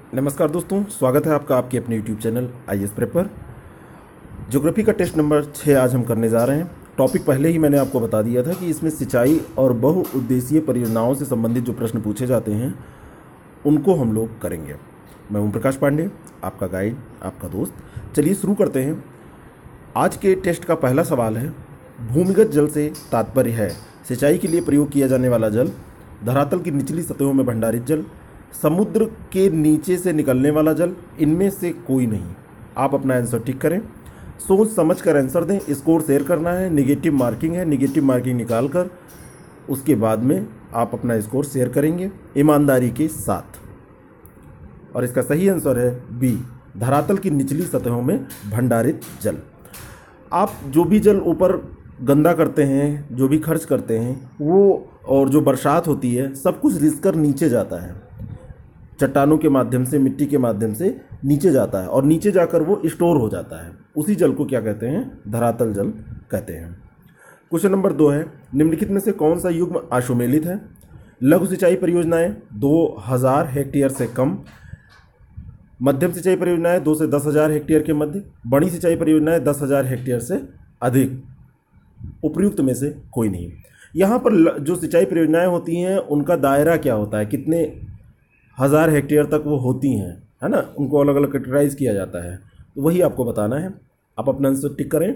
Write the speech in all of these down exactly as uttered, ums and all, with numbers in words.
नमस्कार दोस्तों, स्वागत है आपका आपके अपने YouTube channel I S prep पर। ज्योग्राफी का टेस्ट नंबर छः आज हम करने जा रहे हैं। टॉपिक पहले ही मैंने आपको बता दिया था कि इसमें सिंचाई और बहुउद्देशीय परियोजनाओं से संबंधित जो प्रश्न पूछे जाते हैं उनको हम लोग करेंगे। मैं ओम प्रकाश पांडे, आपका गाइड, आपका दोस्त। चलिए शुरू करते हैं। आज के टेस्ट का पहला सवाल है, भूमिगत जल से तात्पर्य है सिंचाई के लिए प्रयोग किया जाने वाला जल, धरातल की निचली सतहों में भंडारित जल, समुद्र के नीचे से निकलने वाला जल, इनमें से कोई नहीं। आप अपना आंसर टिक करें, सोच समझ कर आंसर दें। स्कोर शेयर करना है, निगेटिव मार्किंग है, निगेटिव मार्किंग निकाल कर उसके बाद में आप अपना स्कोर शेयर करेंगे ईमानदारी के साथ। और इसका सही आंसर है बी, धरातल की निचली सतहों में भंडारित जल। आप जो भी जल ऊपर गंदा करते हैं, जो भी खर्च करते हैं, वो और जो बरसात होती है सब कुछ रिस कर नीचे जाता है, चट्टानों के माध्यम से, मिट्टी के माध्यम से नीचे जाता है और नीचे जाकर वो स्टोर हो जाता है। उसी जल को क्या कहते हैं? धरातल जल कहते हैं। क्वेश्चन नंबर दो है, निम्नलिखित में से कौन सा युग्म आशुमेलित है? लघु सिंचाई परियोजनाएं दो हज़ार हेक्टेयर से कम, मध्यम सिंचाई परियोजनाएं दो से दस हज़ार हेक्टेयर के मध्य, बड़ी सिंचाई परियोजनाएं दस हज़ार हेक्टेयर से अधिक। उपयुक्त में से कोई नहीं। यहाँ पर जो सिंचाई परियोजनाएं होती हैं उनका दायरा क्या होता है, कितने हज़ार हेक्टेयर तक वो होती हैं, है ना? उनको अलग अलग कैटेगराइज किया जाता है, तो वही आपको बताना है। आप अपना आंसर टिक करें।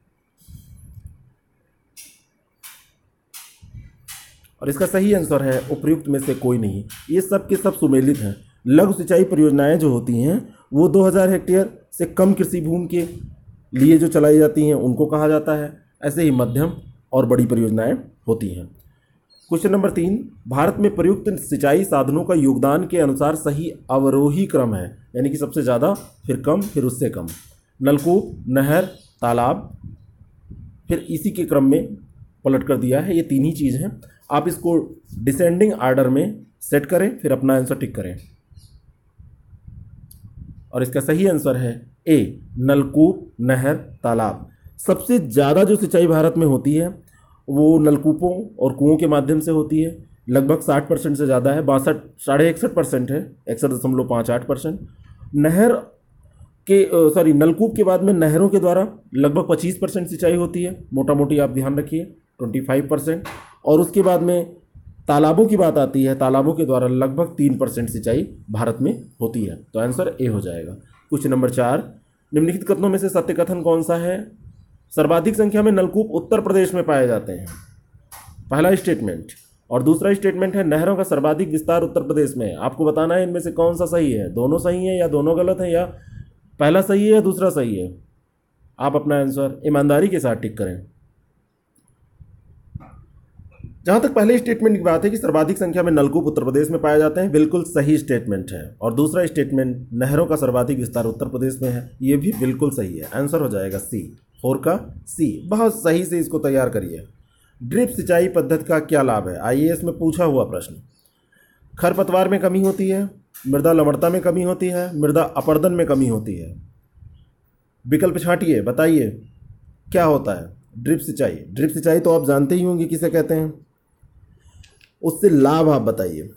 और इसका सही आंसर है उपयुक्त में से कोई नहीं। ये सब के सब सुमेलित हैं। लघु सिंचाई परियोजनाएं जो होती हैं वो दो हज़ार हेक्टेयर से कम कृषि भूमि के लिए जो चलाई जाती हैं उनको कहा जाता है। ऐसे ही मध्यम और बड़ी परियोजनाएं होती हैं। क्वेश्चन नंबर तीन, भारत में प्रयुक्त सिंचाई साधनों का योगदान के अनुसार सही अवरोही क्रम है, यानी कि सबसे ज़्यादा, फिर कम, फिर उससे कम। नलकूप, नहर, तालाब, फिर इसी के क्रम में पलट कर दिया है। ये तीन ही चीज़ हैं। आप इसको डिसेंडिंग आर्डर में सेट करें, फिर अपना आंसर टिक करें। और इसका सही आंसर है ए, नलकूप, नहर, तालाब। सबसे ज़्यादा जो सिंचाई भारत में होती है वो नलकूपों और कुओं के माध्यम से होती है। लगभग साठ परसेंट से ज़्यादा है, बासठ साढ़े इकसठ परसेंट है, इकसठ दशमलव पाँच आठ परसेंट। नहर के सॉरी नलकूप के बाद में नहरों के द्वारा लगभग पच्चीस परसेंट सिंचाई होती है, मोटा मोटी आप ध्यान रखिए, पच्चीस परसेंट। और उसके बाद में तालाबों की बात आती है, तालाबों के द्वारा लगभग तीन परसेंट सिंचाई भारत में होती है। तो आंसर ए हो जाएगा। क्वेश्चन नंबर चार, निम्नलिखित कथनों में से सत्य कथन कौन सा है? सर्वाधिक संख्या में नलकूप उत्तर प्रदेश में पाए जाते हैं, पहला स्टेटमेंट। और दूसरा स्टेटमेंट है नहरों का सर्वाधिक विस्तार उत्तर प्रदेश में है। आपको बताना है इनमें से कौन सा सही है। दोनों सही है या दोनों गलत है, या पहला सही है या दूसरा सही है। आप अपना आंसर ईमानदारी के साथ टिक करें। जहां तक पहले स्टेटमेंट की बात है कि सर्वाधिक संख्या में नलकूप उत्तर प्रदेश में पाए जाते हैं, बिल्कुल सही स्टेटमेंट है। और दूसरा स्टेटमेंट नहरों का सर्वाधिक विस्तार उत्तर प्रदेश में है, ये भी बिल्कुल सही है। आंसर हो जाएगा सी, फोर का सी। बहुत सही से इसको तैयार करिए। ड्रिप सिंचाई पद्धति का क्या लाभ है? आई ए एस में पूछा हुआ प्रश्न। खरपतवार में कमी होती है, मृदा लवणता में कमी होती है, मृदा अपरदन में कमी होती है। विकल्प छांटिए, बताइए क्या होता है। ड्रिप सिंचाई, ड्रिप सिंचाई तो आप जानते ही होंगे किसे कहते हैं। उससे लाभ आप बताइए।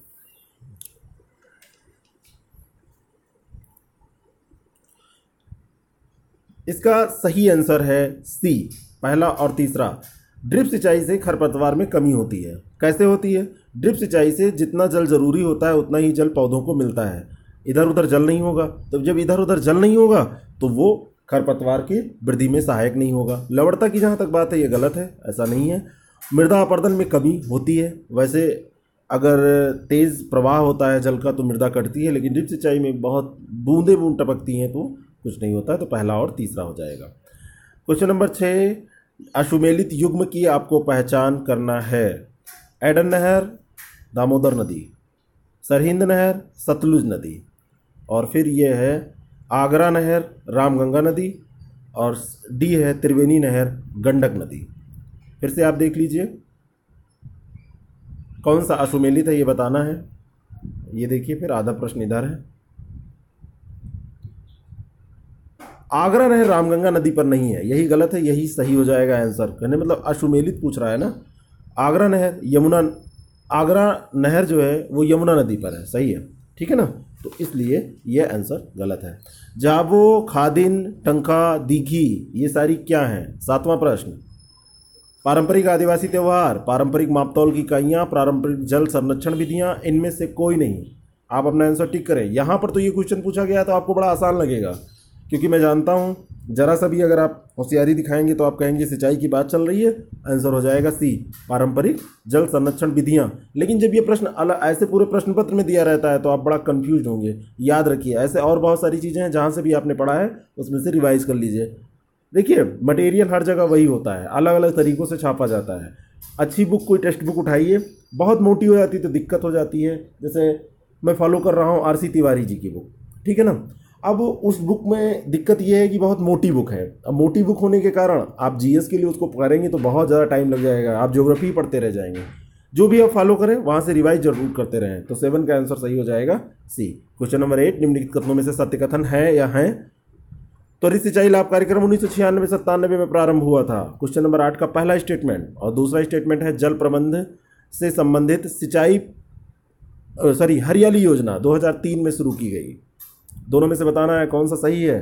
इसका सही आंसर है सी, पहला और तीसरा। ड्रिप सिंचाई से खरपतवार में कमी होती है। कैसे होती है? ड्रिप सिंचाई से जितना जल जरूरी होता है उतना ही जल पौधों को मिलता है। इधर उधर जल नहीं होगा, तो जब इधर उधर जल नहीं होगा तो वो खरपतवार की वृद्धि में सहायक नहीं होगा। लवणता की जहाँ तक बात है ये गलत है, ऐसा नहीं है। मृदा अपरदन में कमी होती है। वैसे अगर तेज़ प्रवाह होता है जल का तो मृदा कटती है, लेकिन ड्रिप सिंचाई में बहुत बूंदे बूंद टपकती हैं तो कुछ नहीं होता है। तो पहला और तीसरा हो जाएगा। क्वेश्चन नंबर छः, अशुमेलित युग्म की आपको पहचान करना है। एडन नहर, दामोदर नदी, सरहिंद नहर, सतलुज नदी, और फिर ये है आगरा नहर, रामगंगा नदी, और डी है त्रिवेणी नहर, गंडक नदी। फिर से आप देख लीजिए कौन सा अशुमेलित है, ये बताना है। ये देखिए, फिर आधा प्रश्न इधर है। आगरा नहर रामगंगा नदी पर नहीं है, यही गलत है, यही सही हो जाएगा आंसर। कहने मतलब अशुमेलित पूछ रहा है ना। आगरा नहर यमुना, आगरा नहर जो है वो यमुना नदी पर है, सही है, ठीक है ना। तो इसलिए यह आंसर गलत है। जाबो, खादिन, टंका, दीघी ये सारी क्या हैं? सातवां प्रश्न, पारंपरिक आदिवासी त्यौहार, पारंपरिक मापतौल की इकाइयाँ, पारंपरिक जल संरक्षण विधियाँ, इनमें से कोई नहीं। आप अपना आंसर टिक करें। यहाँ पर तो ये क्वेश्चन पूछा गया तो आपको बड़ा आसान लगेगा, क्योंकि मैं जानता हूँ जरा सा भी अगर आप होशियारी दिखाएंगे तो आप कहेंगे सिंचाई की बात चल रही है, आंसर हो जाएगा सी, पारंपरिक जल संरक्षण विधियाँ। लेकिन जब ये प्रश्न अलग ऐसे पूरे प्रश्न पत्र में दिया रहता है तो आप बड़ा कंफ्यूज होंगे। याद रखिए, ऐसे और बहुत सारी चीज़ें हैं जहाँ से भी आपने पढ़ा है उसमें से रिवाइज कर लीजिए। देखिए, मटेरियल हर जगह वही होता है, अलग अलग तरीक़ों से छापा जाता है। अच्छी बुक, कोई टेक्स्ट बुक उठाइए, बहुत मोटी हो जाती है तो दिक्कत हो जाती है। जैसे मैं फॉलो कर रहा हूँ आर सी तिवारी जी की बुक, ठीक है ना। अब उस बुक में दिक्कत यह है कि बहुत मोटी बुक है। अब मोटी बुक होने के कारण आप जीएस के लिए उसको करेंगे तो बहुत ज़्यादा टाइम लग जाएगा, आप ज्योग्राफी पढ़ते रह जाएंगे। जो भी आप फॉलो करें वहाँ से रिवाइज जरूर करते रहें। तो सेवन का आंसर सही हो जाएगा सी। क्वेश्चन नंबर एट, निम्नलिखित कथनों में से सत्य कथन है या है? त्वरित सिंचाई लाभ कार्यक्रम उन्नीस सौ छियानवे सत्तानवे में प्रारंभ हुआ था। क्वेश्चन नंबर आठ का पहला स्टेटमेंट और दूसरा स्टेटमेंट है जल प्रबंध से संबंधित सिंचाई सॉरी हरियाली योजना दो हज़ार तीन में शुरू की गई। दोनों में से बताना है कौन सा सही है।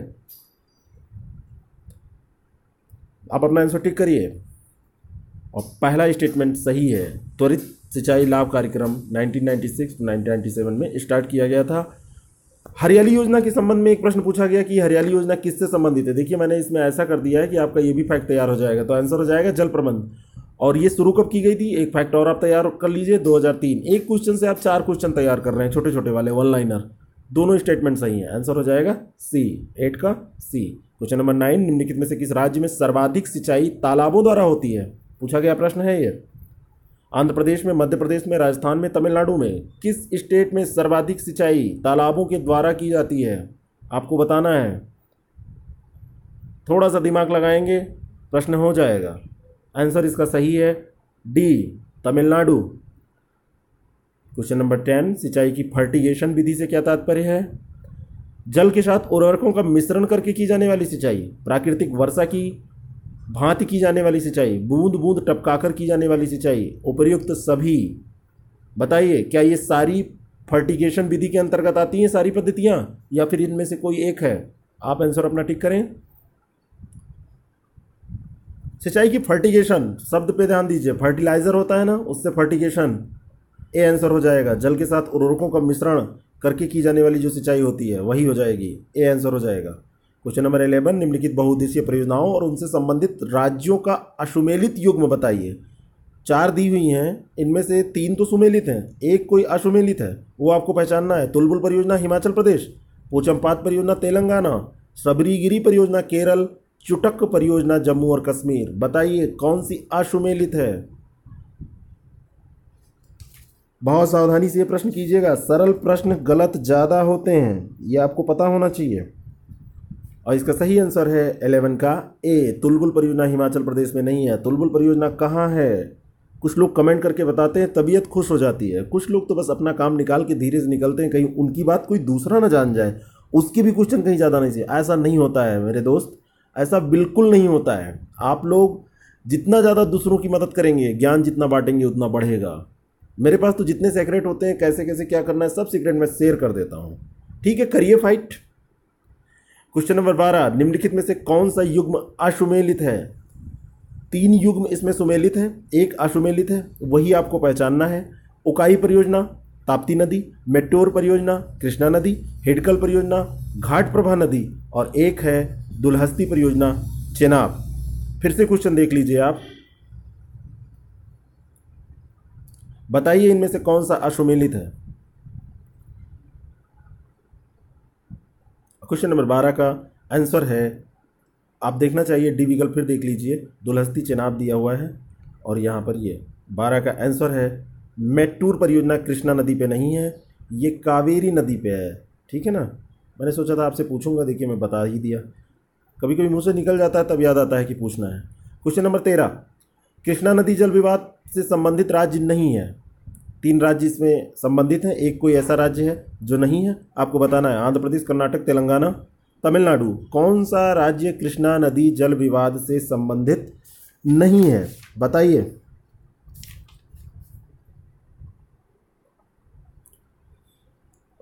आप अपना आंसर टिक करिए। और पहला स्टेटमेंट सही है। त्वरित सिंचाई लाभ कार्यक्रम उन्नीस सौ छियानवे उन्नीस सौ सत्तानवे में स्टार्ट किया गया था। हरियाली योजना के संबंध में एक प्रश्न पूछा गया कि हरियाली योजना किससे संबंधित है। देखिए, मैंने इसमें ऐसा कर दिया है कि आपका ये भी फैक्ट तैयार हो जाएगा। तो आंसर हो जाएगा जल प्रबंध। और ये शुरू कब की गई थी, एक फैक्ट और आप तैयार कर लीजिए, दो हज़ार तीन। एक क्वेश्चन से आप चार क्वेश्चन तैयार कर रहे हैं, छोटे छोटे वाले वन लाइनर। दोनों स्टेटमेंट सही है, आंसर हो जाएगा सी, एट का सी। क्वेश्चन नंबर नाइन, निम्नलिखित में से किस राज्य में सर्वाधिक सिंचाई तालाबों द्वारा होती है? पूछा गया प्रश्न है ये। आंध्र प्रदेश में, मध्य प्रदेश में, राजस्थान में, तमिलनाडु में, किस स्टेट में सर्वाधिक सिंचाई तालाबों के द्वारा की जाती है? आपको बताना है। थोड़ा सा दिमाग लगाएंगे, प्रश्न हो जाएगा। आंसर इसका सही है D, Tamil Nadu. Question number ten, सिंचाई की फर्टिगेशन विधि से क्या तात्पर्य है? जल के साथ उर्वरकों का मिश्रण करके की जाने वाली सिंचाई, प्राकृतिक वर्षा की भांति की जाने वाली सिंचाई, बूंद बूंद टपकाकर की जाने वाली सिंचाई, उपर्युक्त सभी। बताइए, क्या ये सारी फर्टिगेशन विधि के अंतर्गत आती हैं सारी पद्धतियां, या फिर इनमें से कोई एक है? आप आंसर अपना टिक करें। सिंचाई की फर्टिगेशन शब्द पे ध्यान दीजिए, फर्टिलाइजर होता है ना, उससे फर्टिगेशन, ए आंसर हो जाएगा। जल के साथ उर्वरकों का मिश्रण करके की जाने वाली जो सिंचाई होती है वही हो जाएगी, ए आंसर हो जाएगा। क्वेश्चन नंबर इलेवन, निम्नलिखित बहुउद्देशीय परियोजनाओं और उनसे संबंधित राज्यों का अशुमेलित युग्म बताइए। चार दी हुई हैं, इनमें से तीन तो सुमेलित हैं, एक कोई अशुमेलित है, वो आपको पहचानना है। तुलबुल परियोजना हिमाचल प्रदेश, पोचमपात परियोजना तेलंगाना, सबरीगिरी परियोजना केरल, चुटक परियोजना जम्मू और कश्मीर। बताइए कौन सी अशुमेलित है? बहुत सावधानी से ये प्रश्न कीजिएगा, सरल प्रश्न गलत ज़्यादा होते हैं, ये आपको पता होना चाहिए। और इसका सही आंसर है इलेवन का ए, तुलबुल परियोजना हिमाचल प्रदेश में नहीं है। तुलबुल परियोजना कहाँ है? कुछ लोग कमेंट करके बताते हैं, तबीयत खुश हो जाती है। कुछ लोग तो बस अपना काम निकाल के धीरे से निकलते हैं, कहीं उनकी बात कोई दूसरा ना जान जाए, उसकी भी क्वेश्चन कहीं ज़्यादा नहीं चाहिए। ऐसा नहीं होता है मेरे दोस्त, ऐसा बिल्कुल नहीं होता है। आप लोग जितना ज़्यादा दूसरों की मदद करेंगे, ज्ञान जितना बांटेंगे उतना बढ़ेगा। मेरे पास तो जितने सीक्रेट होते हैं, कैसे कैसे क्या करना है, सब सीक्रेट मैं शेयर कर देता हूँ। ठीक है, करिए फाइट। क्वेश्चन नंबर बारह, निम्नलिखित में से कौन सा युग्म अशुमेलित है? तीन युग्म इसमें सुमेलित है, एक अशुमेलित है, वही आपको पहचानना है। उकाई परियोजना ताप्ती नदी, मेट्योर परियोजना कृष्णा नदी, हिडकल परियोजना घाट प्रभा नदी, और एक है दुलहस्ती परियोजना चेनाब। फिर से क्वेश्चन देख लीजिए आप, बताइए इनमें से कौन सा अशुमेलित है? क्वेश्चन नंबर बारह का आंसर है, आप देखना चाहिए डी विकल्प, फिर देख लीजिए, दुलहस्ती चेनाब दिया हुआ है और यहाँ पर ये बारह का आंसर है। मेट्टूर परियोजना कृष्णा नदी पे नहीं है, ये कावेरी नदी पे है। ठीक है ना, मैंने सोचा था आपसे पूछूंगा, देखिए मैं बता ही दिया। कभी कभी मुँह से निकल जाता है तब याद आता है कि पूछना है। क्वेश्चन नंबर तेरह, कृष्णा नदी जल विवाद से संबंधित राज्य नहीं है। तीन राज्य इसमें संबंधित हैं, एक कोई ऐसा राज्य है जो नहीं है, आपको बताना है। आंध्र प्रदेश, कर्नाटक, तेलंगाना, तमिलनाडु। कौन सा राज्य कृष्णा नदी जल विवाद से संबंधित नहीं है? बताइए।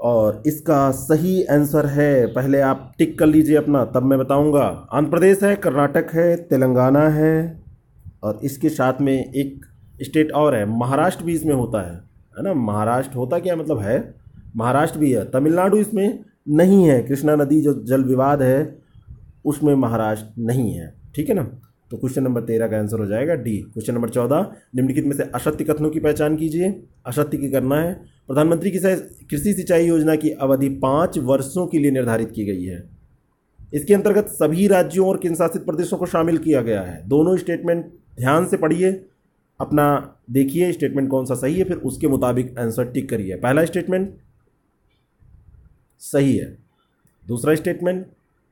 और इसका सही आंसर है, पहले आप टिक कर लीजिए अपना, तब मैं बताऊंगा। आंध्र प्रदेश है, कर्नाटक है, तेलंगाना है, और इसके साथ में एक स्टेट और है, महाराष्ट्र भी इसमें होता है, है ना। महाराष्ट्र होता क्या मतलब है, महाराष्ट्र भी है। तमिलनाडु इसमें नहीं है, कृष्णा नदी जो जल विवाद है उसमें महाराष्ट्र नहीं है, ठीक है ना। तो क्वेश्चन नंबर तेरह का आंसर हो जाएगा डी। क्वेश्चन नंबर चौदह, निम्नलिखित में से असत्य कथनों की पहचान कीजिए। असत्य की करना है, प्रधानमंत्री कृषि सिंचाई योजना की अवधि पाँच वर्षों के लिए निर्धारित की गई है। इसके अंतर्गत सभी राज्यों और केंद्र शासित प्रदेशों को शामिल किया गया है। दोनों स्टेटमेंट ध्यान से पढ़िए, अपना देखिए स्टेटमेंट कौन सा सही है, फिर उसके मुताबिक आंसर टिक करिए। पहला स्टेटमेंट सही है, दूसरा स्टेटमेंट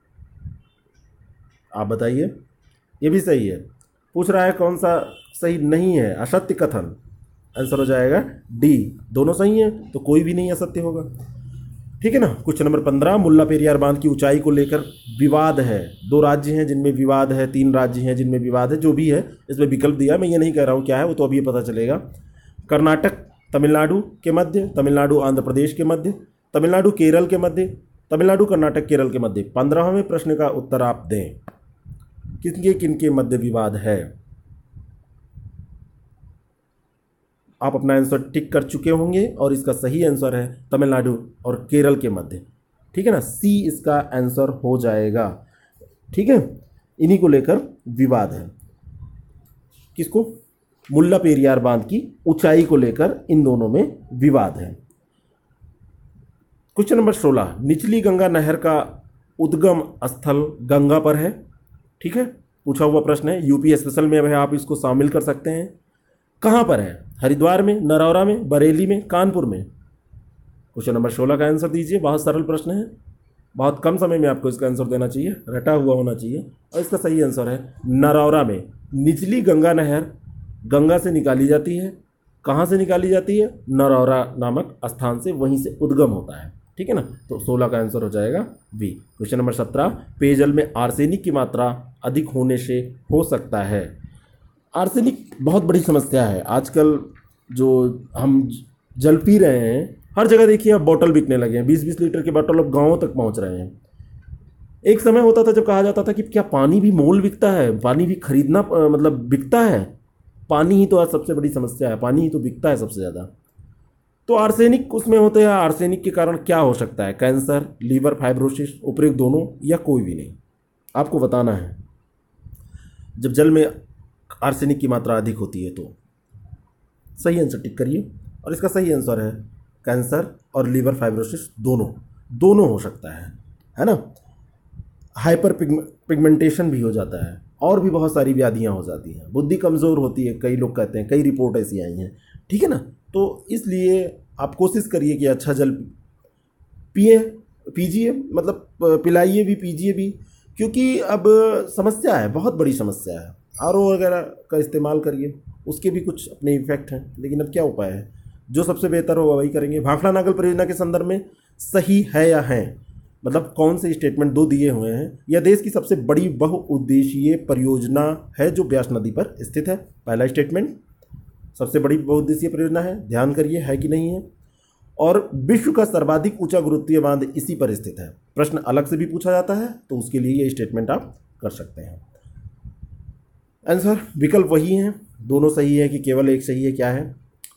आप बताइए, ये भी सही है। पूछ रहा है कौन सा सही नहीं है, असत्य कथन, आंसर हो जाएगा डी। दोनों सही हैं तो कोई भी नहीं असत्य होगा, ठीक है ना। क्वेश्चन नंबर पंद्रह, मुल्ला पेरियार बांध की ऊंचाई को लेकर विवाद है। दो राज्य हैं जिनमें विवाद है, तीन राज्य हैं जिनमें विवाद है, जो भी है इसमें विकल्प दिया, मैं ये नहीं कह रहा हूँ क्या है, वो तो अभी पता चलेगा। कर्नाटक तमिलनाडु के मध्य, तमिलनाडु आंध्र प्रदेश के मध्य, तमिलनाडु केरल के मध्य, तमिलनाडु कर्नाटक केरल के मध्य। पंद्रहवें प्रश्न का उत्तर आप दें, किनके किनके मध्य विवाद है। आप अपना आंसर टिक कर चुके होंगे और इसका सही आंसर है तमिलनाडु और केरल के मध्य, ठीक है ना। सी इसका आंसर हो जाएगा, ठीक है। इन्हीं को लेकर विवाद है, किसको, मुल्ला पेरियार बांध की ऊंचाई को लेकर इन दोनों में विवाद है। क्वेश्चन नंबर सोलह, निचली गंगा नहर का उद्गम स्थल गंगा पर है, ठीक है, पूछा हुआ प्रश्न है, यूपी स्पेशल में है, आप इसको शामिल कर सकते हैं। कहाँ पर है, हरिद्वार में, नरौरा में, बरेली में, कानपुर में। क्वेश्चन नंबर सोलह का आंसर दीजिए, बहुत सरल प्रश्न है, बहुत कम समय में आपको इसका आंसर देना चाहिए, रटा हुआ होना चाहिए, और इसका सही आंसर है नरौरा में। निचली गंगा नहर गंगा से निकाली जाती है, कहाँ से निकाली जाती है, नरौरा नामक स्थान से, वहीं से उद्गम होता है, ठीक है ना। तो सोलह का आंसर हो जाएगा बी। क्वेश्चन नंबर सत्रह, पेयजल में आर्सेनिक की मात्रा अधिक होने से हो सकता है। आर्सेनिक बहुत बड़ी समस्या है आजकल, जो हम जल पी रहे हैं, हर जगह देखिए अब बोतल बिकने लगे हैं, बीस बीस लीटर के बोतल अब गाँवों तक पहुंच रहे हैं। एक समय होता था जब कहा जाता था कि क्या पानी भी मोल बिकता है, पानी भी खरीदना मतलब बिकता है, पानी ही तो आज सबसे बड़ी समस्या है, पानी ही तो बिकता है सबसे ज़्यादा। तो आर्सेनिक उसमें होते हैं, आर्सेनिक के कारण क्या हो सकता है, कैंसर, लीवर, फाइब्रोसिस, उपरोक्त दोनों या कोई भी नहीं, आपको बताना है। जब जल में आर्सेनिक की मात्रा अधिक होती है तो सही आंसर टिक करिए, और इसका सही आंसर है कैंसर और लीवर फाइब्रोसिस, दोनों दोनों हो सकता है, है ना। हाइपर पिगमेंटेशन भी हो जाता है, और भी बहुत सारी व्याधियां हो जाती हैं, बुद्धि कमज़ोर होती है, कई लोग कहते हैं, कई रिपोर्ट ऐसी आई हैं, ठीक है ना। तो इसलिए आप कोशिश करिए कि अच्छा जल पिए, पीजिए, मतलब पिलाइए भी, पीजिए भी, क्योंकि अब समस्या है, बहुत बड़ी समस्या है। आर ओ वगैरह का इस्तेमाल करिए, उसके भी कुछ अपने इफेक्ट हैं, लेकिन अब क्या उपाय है, जो सबसे बेहतर होगा वही करेंगे। भाखड़ा नागल परियोजना के संदर्भ में सही है या है, मतलब कौन से स्टेटमेंट दो दिए हुए हैं। यह देश की सबसे बड़ी बहुउद्देशीय परियोजना है जो ब्यास नदी पर स्थित है। पहला स्टेटमेंट सबसे बड़ी बहुउद्देशीय परियोजना है, ध्यान करिए है कि नहीं है। और विश्व का सर्वाधिक ऊंचा गुरुत्वीय बांध इसी पर स्थित है। प्रश्न अलग से भी पूछा जाता है तो उसके लिए ये स्टेटमेंट आप कर सकते हैं। आंसर विकल्प वही है, दोनों सही है कि केवल एक सही है, क्या है,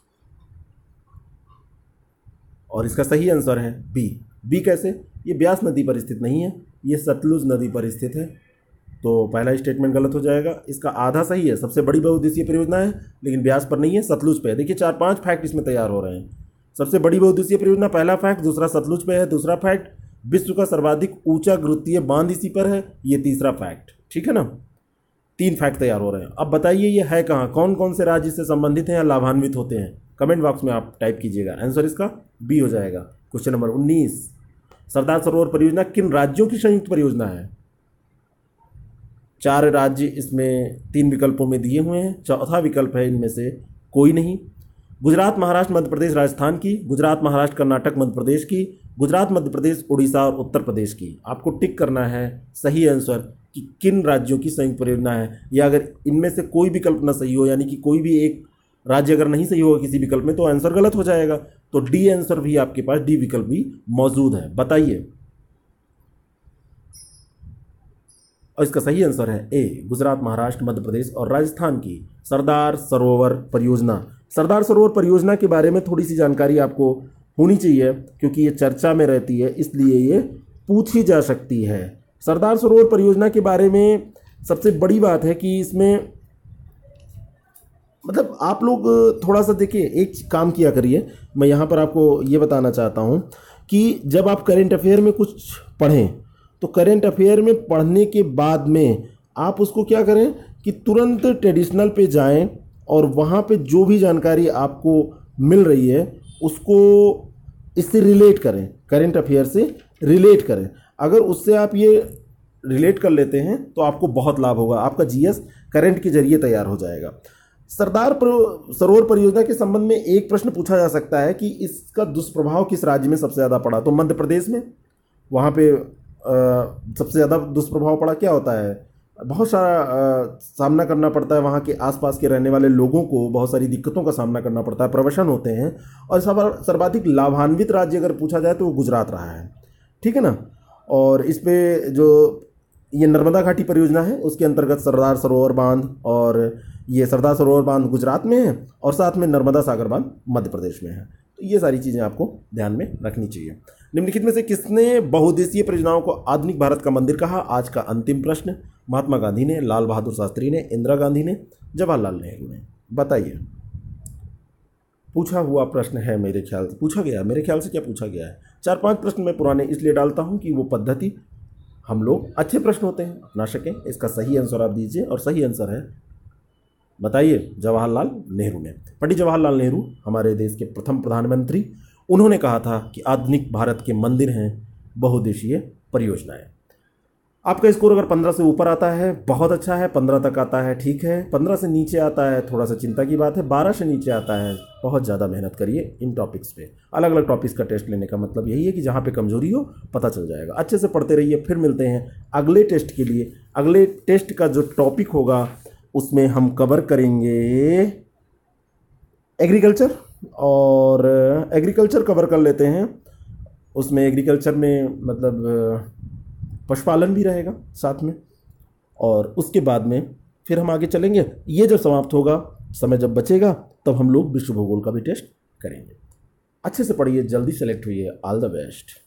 और इसका सही आंसर है बी। बी कैसे, ये ब्यास नदी पर स्थित नहीं है, ये सतलुज नदी पर स्थित है, तो पहला स्टेटमेंट गलत हो जाएगा। इसका आधा सही है, सबसे बड़ी बहुउद्देशीय परियोजना है लेकिन ब्यास पर नहीं है, सतलुज पे है। देखिए चार पांच फैक्ट इसमें तैयार हो रहे हैं। सबसे बड़ी बहुउद्देशीय परियोजना पहला फैक्ट, दूसरा सतलुज पे है, दूसरा फैक्ट विश्व का सर्वाधिक ऊंचा गुरुत्वीय बांध इसी पर है, ये तीसरा फैक्ट, ठीक है ना। तीन फैक्ट तैयार हो रहे हैं। अब बताइए ये है कहाँ, कौन कौन से राज्य इससे संबंधित हैं या लाभान्वित होते हैं, कमेंट बॉक्स में आप टाइप कीजिएगा। आंसर इसका बी हो जाएगा। क्वेश्चन नंबर उन्नीस, सरदार सरोवर परियोजना किन राज्यों की संयुक्त परियोजना है। चार राज्य इसमें तीन विकल्पों में दिए हुए हैं, चौथा विकल्प है इनमें से कोई नहीं। गुजरात, महाराष्ट्र, मध्य प्रदेश, राजस्थान की, गुजरात, महाराष्ट्र, कर्नाटक, मध्य प्रदेश की, गुजरात, मध्य प्रदेश, उड़ीसा और उत्तर प्रदेश की। आपको टिक करना है सही आंसर कि किन राज्यों की संयुक्त परियोजना है, या अगर इनमें से कोई विकल्प ना सही हो, यानी कि कोई भी एक राज्य अगर नहीं सही होगा किसी विकल्प में, तो आंसर गलत हो जाएगा। तो डी आंसर भी आपके पास, डी विकल्प भी मौजूद है। बताइए। और इसका सही आंसर है ए, गुजरात, महाराष्ट्र, मध्य प्रदेश और राजस्थान की सरदार सरोवर परियोजना। सरदार सरोवर परियोजना के बारे में थोड़ी सी जानकारी आपको होनी चाहिए, क्योंकि ये चर्चा में रहती है, इसलिए ये पूछी जा सकती है। सरदार सरोवर परियोजना के बारे में सबसे बड़ी बात है कि इसमें मतलब आप लोग थोड़ा सा देखिए, एक काम किया करिए। मैं यहाँ पर आपको ये बताना चाहता हूँ कि जब आप करेंट अफेयर में कुछ पढ़ें, तो करेंट अफेयर में पढ़ने के बाद में आप उसको क्या करें कि तुरंत ट्रेडिशनल पे जाएं और वहाँ पे जो भी जानकारी आपको मिल रही है उसको इससे रिलेट करें, करेंट अफेयर से रिलेट करें। अगर उससे आप ये रिलेट कर लेते हैं तो आपको बहुत लाभ होगा, आपका जीएस करंट के जरिए तैयार हो जाएगा। सरदार सरोवर परियोजना के संबंध में एक प्रश्न पूछा जा सकता है कि इसका दुष्प्रभाव किस राज्य में सबसे ज़्यादा पड़ा। तो मध्य प्रदेश में, वहाँ पे आ, सबसे ज़्यादा दुष्प्रभाव पड़ा। क्या होता है, बहुत सारा आ, सामना करना पड़ता है, वहाँ के आसपास के रहने वाले लोगों को बहुत सारी दिक्कतों का सामना करना पड़ता है, प्रवसन होते हैं। और सर्वाधिक लाभान्वित राज्य अगर पूछा जाए तो वो गुजरात रहा है, ठीक है ना। और इस पे जो ये नर्मदा घाटी परियोजना है उसके अंतर्गत सरदार सरोवर बांध, और ये सरदार सरोवर बांध गुजरात में है और साथ में नर्मदा सागर बांध मध्य प्रदेश में है। तो ये सारी चीज़ें आपको ध्यान में रखनी चाहिए। निम्नलिखित में से किसने बहुउद्देशीय परियोजनाओं को आधुनिक भारत का मंदिर कहा? आज का अंतिम प्रश्न। महात्मा गांधी ने, लाल बहादुर शास्त्री ने, इंदिरा गांधी ने, जवाहरलाल नेहरू ने। बताइए। पूछा हुआ प्रश्न है, मेरे ख्याल से पूछा गया, मेरे ख्याल से क्या पूछा गया है। चार पांच प्रश्न मैं पुराने इसलिए डालता हूं कि वो पद्धति हम लोग अच्छे प्रश्न होते हैं अपना सकें। इसका सही आंसर आप दीजिए, और सही आंसर है, बताइए, जवाहरलाल नेहरू ने। पंडित जवाहरलाल नेहरू हमारे देश के प्रथम प्रधानमंत्री, उन्होंने कहा था कि आधुनिक भारत के मंदिर हैं बहुउद्देशीय परियोजनाएं। आपका स्कोर अगर पंद्रह से ऊपर आता है बहुत अच्छा है, पंद्रह तक आता है ठीक है, पंद्रह से नीचे आता है थोड़ा सा चिंता की बात है, बारह से नीचे आता है बहुत ज़्यादा मेहनत करिए इन टॉपिक्स पे। अलग अलग टॉपिक्स का टेस्ट लेने का मतलब यही है कि जहाँ पे कमजोरी हो पता चल जाएगा। अच्छे से पढ़ते रहिए। फिर मिलते हैं अगले टेस्ट के लिए। अगले टेस्ट का जो टॉपिक होगा उसमें हम कवर करेंगे एग्रीकल्चर, और एग्रीकल्चर कवर कर लेते हैं। उसमें एग्रीकल्चर में मतलब पशुपालन भी रहेगा साथ में, और उसके बाद में फिर हम आगे चलेंगे। ये जब समाप्त होगा, समय जब बचेगा, तब हम लोग विश्व भूगोल का भी टेस्ट करेंगे। अच्छे से पढ़िए, जल्दी सेलेक्ट हुइए। All the best.